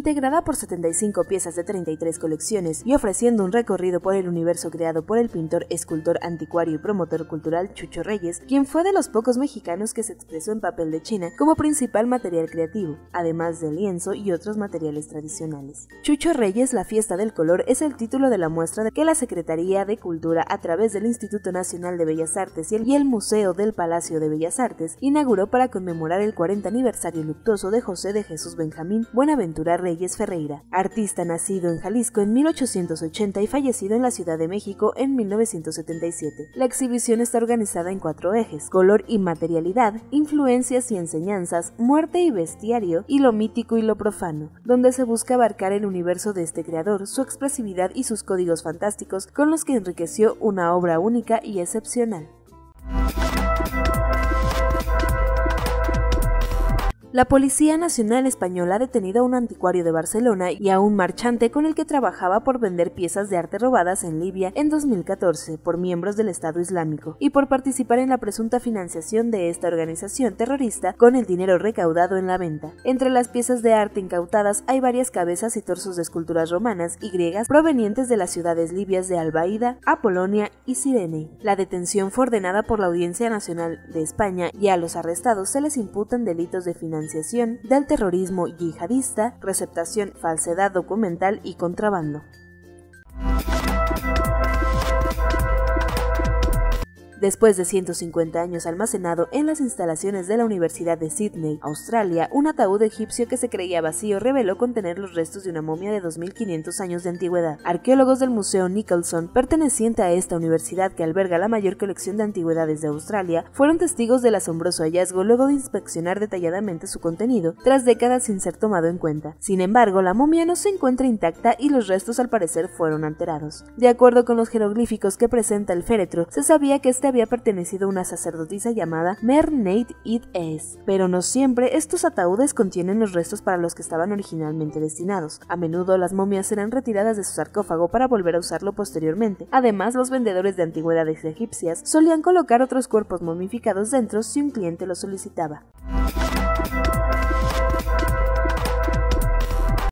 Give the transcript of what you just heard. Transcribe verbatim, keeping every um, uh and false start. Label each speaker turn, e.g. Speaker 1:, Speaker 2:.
Speaker 1: integrada por setenta y cinco piezas de treinta y tres colecciones y ofreciendo un recorrido por el universo creado por el pintor, escultor, anticuario y promotor cultural Chucho Reyes, quien fue de los pocos mexicanos que se expresó en papel de China como principal material creativo, además del lienzo y otros materiales tradicionales. Chucho Reyes, la fiesta del color, es el título de la muestra que la Secretaría de Cultura, a través del Instituto Nacional de Bellas Artes y el Museo del Palacio de Bellas Artes, inauguró para conmemorar el cuarenta aniversario luctuoso de José de Jesús Benjamín Buenaventura Reyes Ferreira, artista nacido en Jalisco en mil ochocientos ochenta y fallecido en la Ciudad de México en mil novecientos setenta y siete. La exhibición está organizada en cuatro ejes: color y materialidad, influencias y enseñanzas, muerte y bestiario, y lo mítico y lo profano, donde se busca abarcar el universo de este creador, su expresividad y sus códigos fantásticos con los que enriqueció una obra única y excepcional. La Policía Nacional Española ha detenido a un anticuario de Barcelona y a un marchante con el que trabajaba por vender piezas de arte robadas en Libia en dos mil catorce por miembros del Estado Islámico y por participar en la presunta financiación de esta organización terrorista con el dinero recaudado en la venta. Entre las piezas de arte incautadas hay varias cabezas y torsos de esculturas romanas y griegas provenientes de las ciudades libias de Albaida, Apolonia y Cirene. La detención fue ordenada por la Audiencia Nacional de España y a los arrestados se les imputan delitos de financiación del terrorismo yihadista, receptación, falsedad documental y contrabando. Después de ciento cincuenta años almacenado en las instalaciones de la Universidad de Sydney, Australia, un ataúd egipcio que se creía vacío reveló contener los restos de una momia de dos mil quinientos años de antigüedad. Arqueólogos del Museo Nicholson, perteneciente a esta universidad que alberga la mayor colección de antigüedades de Australia, fueron testigos del asombroso hallazgo luego de inspeccionar detalladamente su contenido, tras décadas sin ser tomado en cuenta. Sin embargo, la momia no se encuentra intacta y los restos al parecer fueron alterados. De acuerdo con los jeroglíficos que presenta el féretro, se sabía que este había pertenecido a una sacerdotisa llamada Mer Neit Id Es, pero no siempre estos ataúdes contienen los restos para los que estaban originalmente destinados. A menudo las momias eran retiradas de su sarcófago para volver a usarlo posteriormente. Además, los vendedores de antigüedades egipcias solían colocar otros cuerpos momificados dentro si un cliente lo solicitaba.